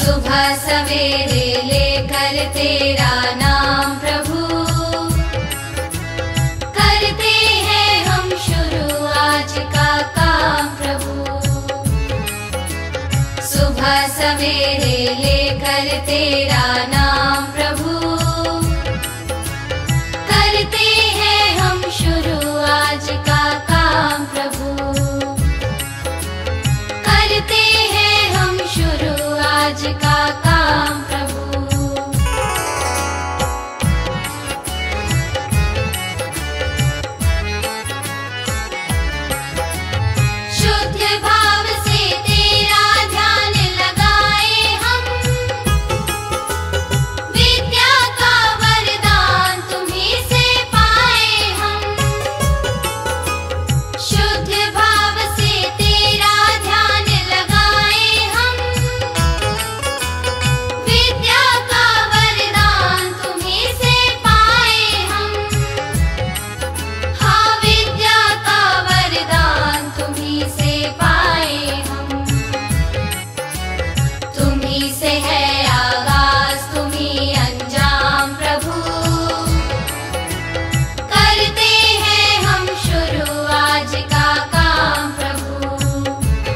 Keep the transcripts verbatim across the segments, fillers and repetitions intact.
सुबह सवेरे लेकर तेरा नाम प्रभु, करते हैं हम शुरू आज का काम प्रभु। सुबह सवेरे लेकर तेरा नाम प्रभु, करते हैं हम शुरू आज का काम प्रभु, करते हैं हम शुरू आज का काम प्रभु। शुद्ध भाव से तेरा ध्यान लगाए हम, विद्या का वरदान तुम्हीं से पाए हम। शुद्ध भाव से तेरा ध्यान लगाए हम, विद्या का वरदान तुम्हीं से पाए हम। हाँ, विद्या का वरदान तुम्हीं से पाए हम। तुम्हीं से है आगाज, तुम्हीं अंजाम प्रभु, करते हैं हम शुरू आज का काम प्रभु।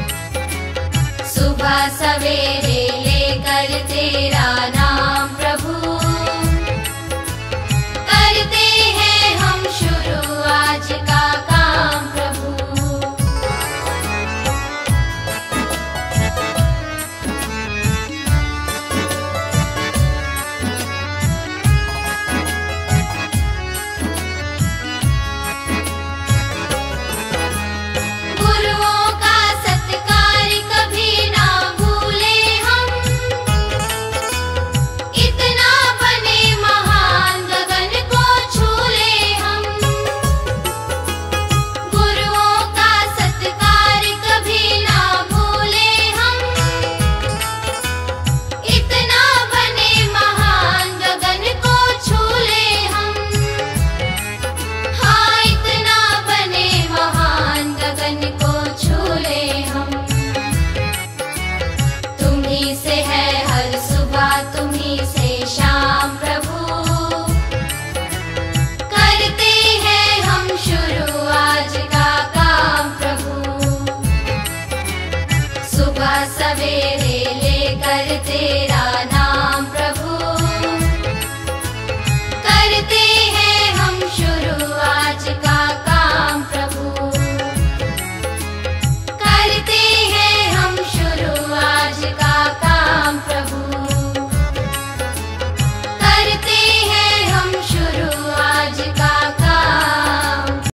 सुबह सवेरे लेकर तेरा नाम प्रभु, करते हैं हम शुरू आज का काम प्रभु। गुरुओं का सत्कार कभी ना भूले हम, इतना बने महान गगन को छूले हम। गुरुओं का सत्कार कभी ना भूले हम, इतना बने महान गगन को छूले हम। हाँ, इतना बने महान गगन को छूले हम। तुम्हीं से है हर सुबह, तुम्हीं से शाम प्रभु, करते हैं हम शुरू आज का काम प्रभु। सुबह सवेरे लेकर तेरा नाम